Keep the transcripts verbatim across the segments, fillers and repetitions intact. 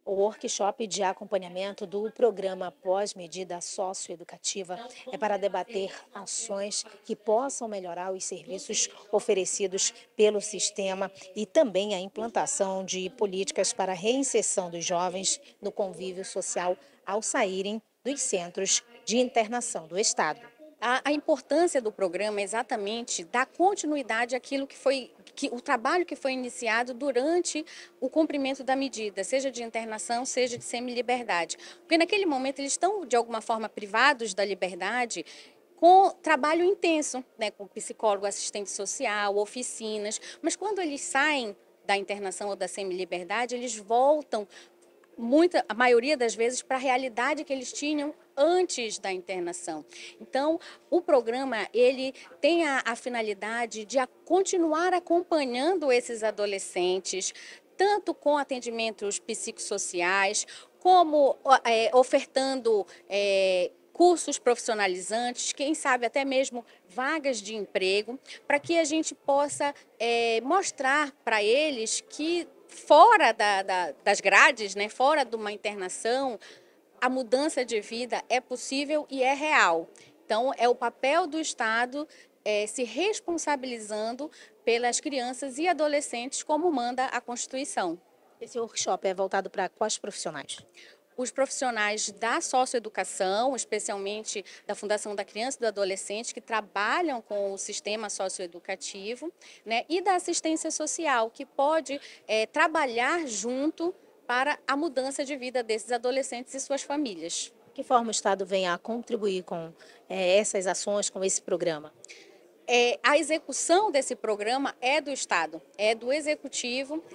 O workshop de acompanhamento do programa Pós-Medida Socioeducativa é para debater ações que possam melhorar os serviços oferecidos pelo sistema e também a implantação de políticas para a reinserção dos jovens no convívio social ao saírem dos centros de internação do Estado. A, a importância do programa é exatamente dar continuidade àquilo que foi, que, o trabalho que foi iniciado durante o cumprimento da medida, seja de internação, seja de semi-liberdade. Porque naquele momento eles estão, de alguma forma, privados da liberdade, com trabalho intenso, né, com psicólogo, assistente social, oficinas, mas quando eles saem da internação ou da semi-liberdade, eles voltam muita, a maioria das vezes, para a realidade que eles tinham antes da internação. Então, o programa ele tem a, a finalidade de a, continuar acompanhando esses adolescentes, tanto com atendimentos psicossociais, como é, ofertando é, cursos profissionalizantes, quem sabe até mesmo vagas de emprego, para que a gente possa é, mostrar para eles que fora da, da, das grades, né, fora de uma internação, a mudança de vida é possível e é real. Então, é o papel do Estado é, se responsabilizando pelas crianças e adolescentes, como manda a Constituição. Esse workshop é voltado para quais profissionais? Os profissionais da socioeducação, especialmente da Fundação da Criança e do Adolescente, que trabalham com o sistema socioeducativo, né, e da assistência social, que pode é, trabalhar junto para a mudança de vida desses adolescentes e suas famílias. De que forma o Estado vem a contribuir com é, essas ações, com esse programa? É, a execução desse programa é do Estado, é do Executivo,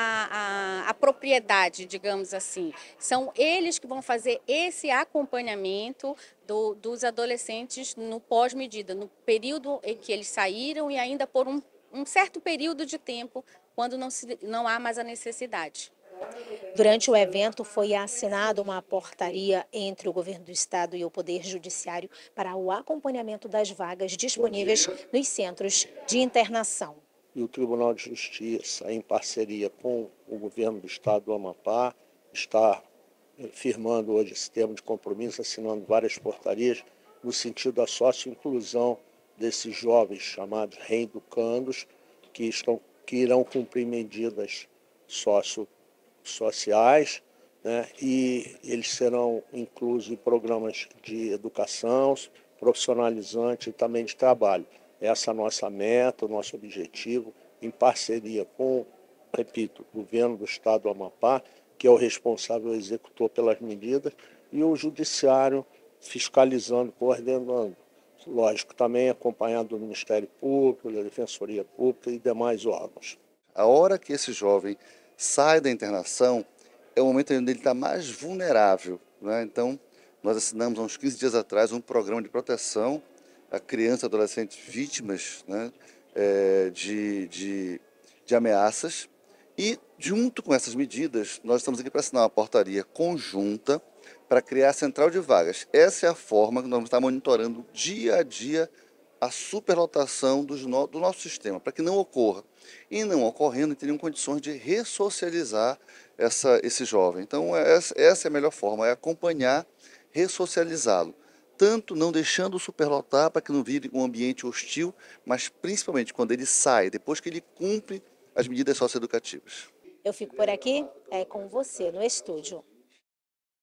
a, a, a propriedade, digamos assim. São eles que vão fazer esse acompanhamento do, dos adolescentes no pós-medida, no período em que eles saíram e ainda por um, um certo período de tempo, quando não, se, não há mais a necessidade. Durante o evento foi assinada uma portaria entre o governo do estado e o Poder Judiciário para o acompanhamento das vagas disponíveis nos centros de internação. E o Tribunal de Justiça, em parceria com o governo do estado do Amapá, está firmando hoje esse termo de compromisso, assinando várias portarias no sentido da sócio-inclusão desses jovens chamados reeducandos, que, estão, que irão cumprir medidas socio sociais, né, e eles serão inclusos em programas de educação, profissionalizante e também de trabalho. Essa é a nossa meta, o nosso objetivo, em parceria com, repito, o governo do estado do Amapá, que é o responsável executor pelas medidas, e o judiciário fiscalizando, coordenando. Lógico, também acompanhado do Ministério Público, da Defensoria Pública e demais órgãos. A hora que esse jovem sai da internação, é o momento onde ele está mais vulnerável, né? Então, nós assinamos há uns quinze dias atrás um programa de proteção a crianças e adolescentes vítimas, né, é, de, de, de ameaças. E, junto com essas medidas, nós estamos aqui para assinar uma portaria conjunta para criar a central de vagas. Essa é a forma que nós vamos estar monitorando dia a dia a superlotação do, do nosso sistema, para que não ocorra. E não ocorrendo, teriam condições de ressocializar essa, esse jovem. Então, essa, essa é a melhor forma, é acompanhar, ressocializá-lo. Tanto não deixando superlotar para que não vire um ambiente hostil, mas principalmente quando ele sai, depois que ele cumpre as medidas socioeducativas. Eu fico por aqui, é com você no estúdio.